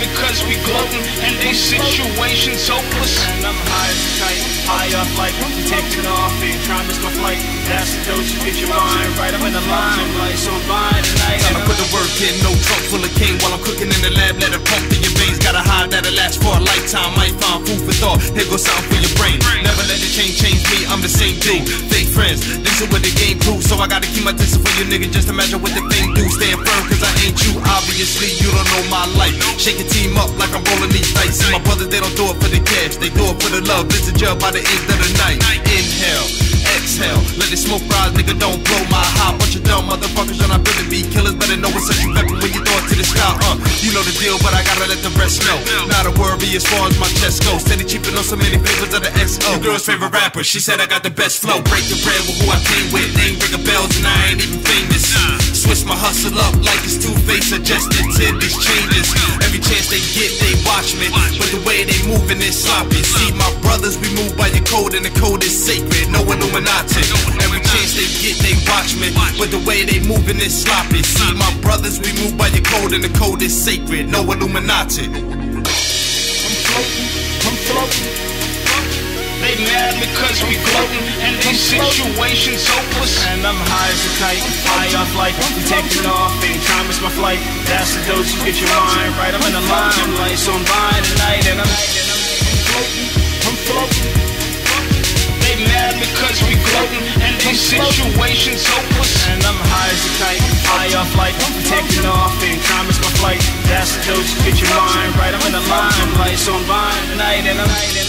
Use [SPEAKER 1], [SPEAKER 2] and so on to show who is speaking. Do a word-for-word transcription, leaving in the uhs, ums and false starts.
[SPEAKER 1] because we gloating and these situations hopeless.
[SPEAKER 2] And I'm high as a kite, high up like I'm taking off and trying to miss my flight. That's the dose to get your mind right. I'm in the limelight, so I'm buying tonight.
[SPEAKER 3] Time to put the work in, no trunk full of cane. While I'm cooking in the lab, let it pump in your veins. Got a high that'll last for a lifetime. Might find food for thought, here goes something for your brain. Never let the change change me, I'm the same dude. Fake friends, this is what the game proves. So I gotta keep my distance from you nigga. Just imagine what the thing do. Stand firm cause I ain't you, obviously you don't know my life. Shake your team up like I'm rolling these dice. See my brothers, they don't do it for the cash, they do it for the love. Visit you by the end of the night. Inhale, exhale, let the smoke rise, nigga, don't blow my high. Bunch of dumb motherfuckers you're not really be killers. Better know what's such a weapon when you throw it to the sky. Uh, you know the deal, but I gotta let the rest know. Not a worry as far as my chest goes. Steady cheapin' on so many favors of the X O. Your girl's favorite rapper, she said I got the best flow. Break the bread with who I came with. Name ringing bells and I ain't even famous. Switch my hustle up like it's Two-Face, adjusted to these changes. Every chance they get, they watch me, but the way they moving is sloppy. See my brothers, we move by your code and the code is sacred. No Illuminati. Every chance they get, they watch me, but the way they moving is sloppy. See my brothers, we move by your code and the code is sacred. No Illuminati.
[SPEAKER 1] I'm floating, I'm floating. They mad because we gloating and these situations hopeless.
[SPEAKER 2] And I'm high as a kite, high up like I'm taking off and trying to miss my flight. That's the dose to get your mind right. I'm in the limelight, so I'm buying tonight. And I'm, and I'm floating, I'm floating.
[SPEAKER 1] They mad because we gloating and these situations hopeless.
[SPEAKER 2] And I'm high as a kite, high up like I'm taking off and trying to miss my flight. That's the dose to get your mind right. I'm in the limelight, so I'm buying tonight. And I'm